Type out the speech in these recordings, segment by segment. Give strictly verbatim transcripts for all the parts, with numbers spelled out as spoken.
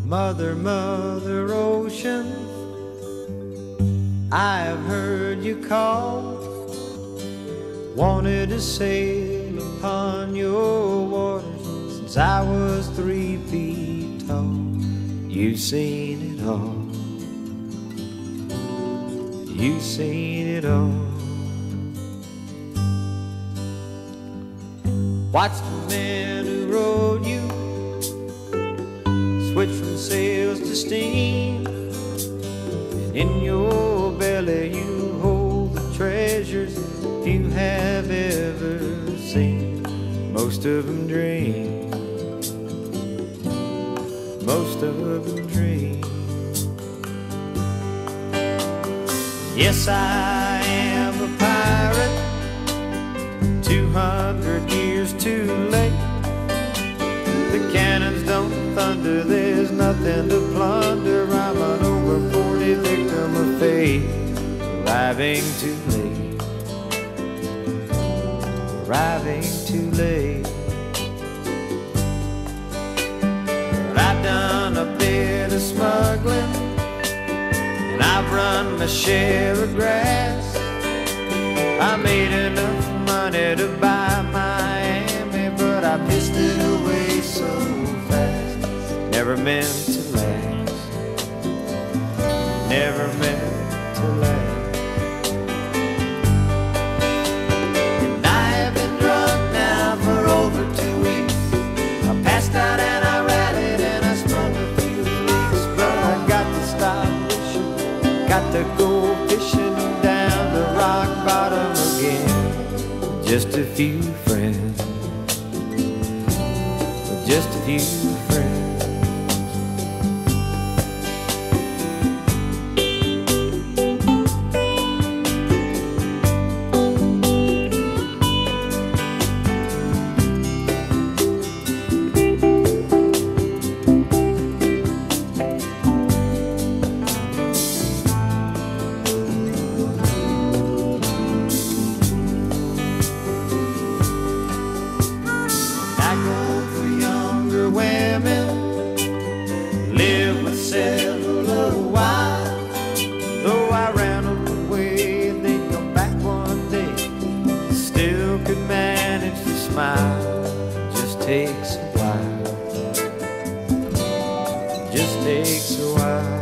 Mother, Mother Ocean, I have heard you call. Wanted to sail upon your waters since I was three feet tall. You've seen it all. You've seen it all. Watch the men who rode you switch from sails to steam, and in your belly you hold the treasures you have ever seen. Most of them dream, most of them dream. Yes, I am a pirate, two hundred years too late. The cannons don't thunder, there's nothing to plunder. I'm an over forty victim of fate, arriving too late, arriving too late. But I've done a bit of smuggling, and I've run my share of grass. I made enough money to buy Miami, but I pissed it away so fast. Never meant to last, never meant to last. And I have been drunk now for over two weeks. I passed out and I rallied and I smoked a few leaks, but I got to stop wishing, got to go fishing down the rock bottom again. Just a few friends, just a few friends. Live myself a little while. Though I ran away, they'd come back one day. Still could manage to smile. Just takes a while. Just takes a while.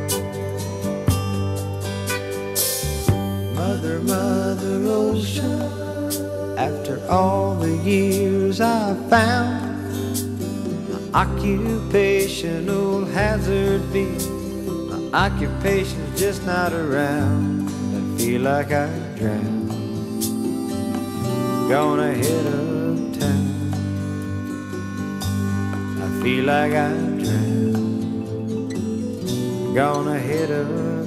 Mother, Mother Ocean, after all the years I found, occupational hazard be. My occupation's just not around. I feel like I drown. Gonna head uptown. I feel like I drown. Gonna head up